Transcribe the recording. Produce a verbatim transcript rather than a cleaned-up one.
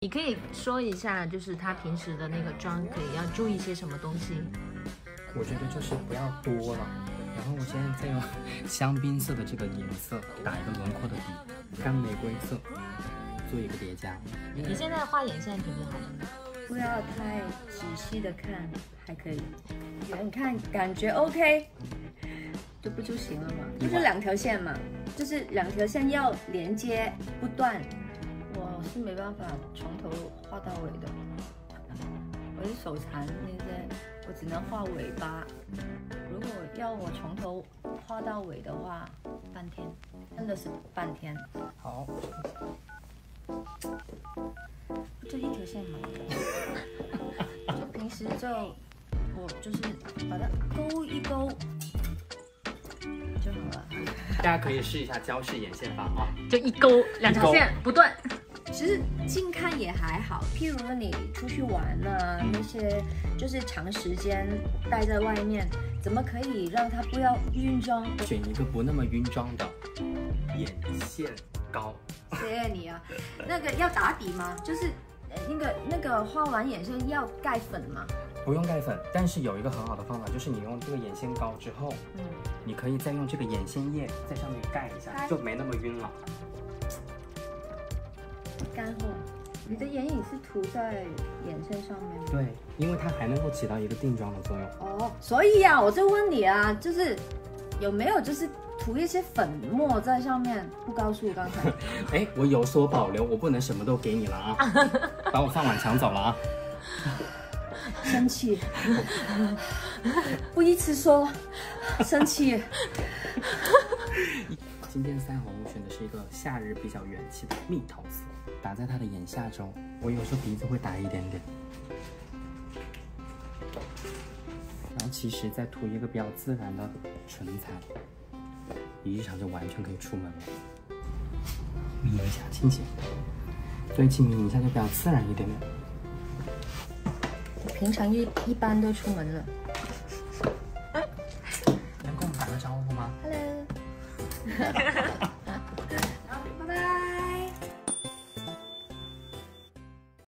你可以说一下，就是他平时的那个妆可以要注意些什么东西？ 我觉得就是不要多了。然后我现在再用香槟色的这个颜色打一个轮廓的底，干玫瑰色做一个叠加。 你现在画眼线挺不好的， 不要太仔细的看，还可以。你看，感觉 OK， 这不就行了吗？就是两条线嘛，就是两条线要连接不断。我是没办法从头画到尾的，我是手残那些，我只能画尾巴。如果要我从头画到尾的话，半天，真的是半天。 好， 就一条线嘛，就平时就我就是把它勾一勾就好了。 大家可以试一下焦氏眼线法啊， 就一勾两条线不断。 其实近看也还好，譬如你出去玩啊，那些就是长时间待在外面，怎么可以让它不要晕妆？ 选一个不那么晕妆的眼线膏。 谢谢你啊，那个要打底吗？就是那个那个画完眼线要盖粉吗？ 不用盖粉，但是有一个很好的方法，就是你用这个眼线膏之后，嗯，你可以再用这个眼线液在上面盖一下，就没那么晕了。 干后，你的眼影是涂在眼线上面吗？ 对，因为它还能够起到一个定妆的作用。 哦，所以呀、啊，我就问你啊，就是有没有就是涂一些粉末在上面？不告诉刚才。 哎，我有所保留，我不能什么都给你了啊，把我饭碗抢走了啊！ 生气，不一次说，生气。 今天腮红我选的是一个夏日比较元气的蜜桃色，打在它的眼下周，我有时候鼻子会打一点点，然后其实再涂一个比较自然的唇彩，你日常就完全可以出门了。抿一下，轻轻，对，轻抿一下就比较自然一点点。 平常一一般都出门了。 能跟我们打个招呼吗 ？Hello。